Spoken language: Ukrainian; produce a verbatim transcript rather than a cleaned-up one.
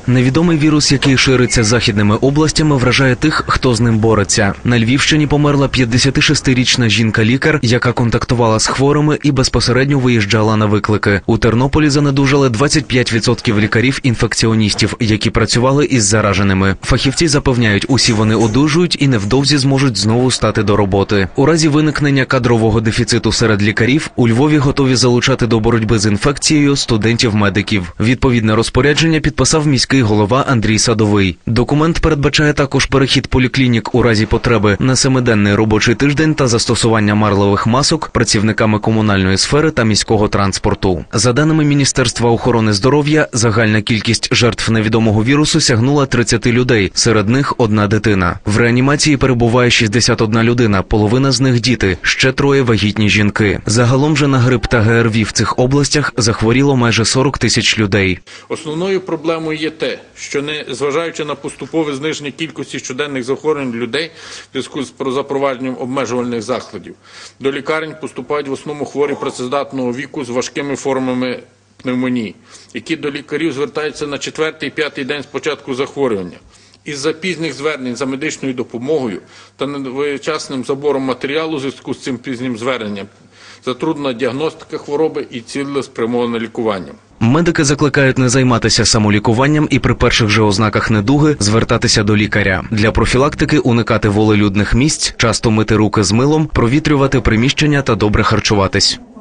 Невідомий вірус, який шириться західними областями, вражає тих, хто з ним бореться. На Львівщині померла п'ятдесятишестирічна жінка-лікар, яка контактувала з хворими і безпосередньо виїжджала на виклики. У Тернополі занедужали двадцять п'ять відсотків лікарів-інфекціоністів, які працювали із зараженими. Фахівці запевняють, усі вони одужують і невдовзі зможуть знову стати до роботи. У разі виникнення кадрового дефіциту серед лікарів у Львові готові залучати до боротьби з інфекцією студентів-медиків. Відповідне розпорядження підписав міський голова Андрій Садовий. Документ передбачає також перехід поліклінік у разі потреби на семиденний робочий тиждень та застосування марлевих масок працівниками комунальної сфери та міського транспорту. За даними Міністерства охорони здоров'я, загальна кількість жертв невідомого вірусу сягнула тридцять людей, серед них одна дитина. В реанімації перебуває шістдесят одна людина, половина з них діти, ще троє вагітні жінки. Загалом же на грип та ГРВІ в цих областях захворіло майже сорок тисяч людей. Основною проблемою є те, що не зважаючи на поступове зниження кількості щоденних захворювань людей в зв'язку з запровадженням обмежувальних заходів, до лікарень поступають в основному хворі працездатного віку з важкими формами пневмонії, які до лікарів звертаються на четвертий-п'ятий день з початку захворювання. Із-за пізніх звернень за медичною допомогою та невчасним забором матеріалу у зв'язку з цим пізнім зверненням затруднена діагностика хвороби і цілеспрямоване лікування. Медики закликають не займатися самолікуванням і при перших же ознаках недуги звертатися до лікаря. Для профілактики уникати волелюдних місць, часто мити руки з милом, провітрювати приміщення та добре харчуватись.